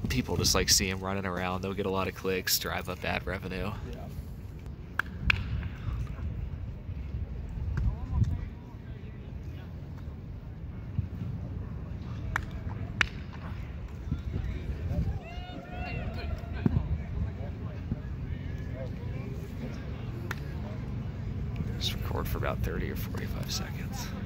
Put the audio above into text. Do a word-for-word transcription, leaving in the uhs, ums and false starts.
people just like see them running around. They'll get a lot of clicks, drive up ad revenue. Yeah. Just record for about thirty or forty-five seconds.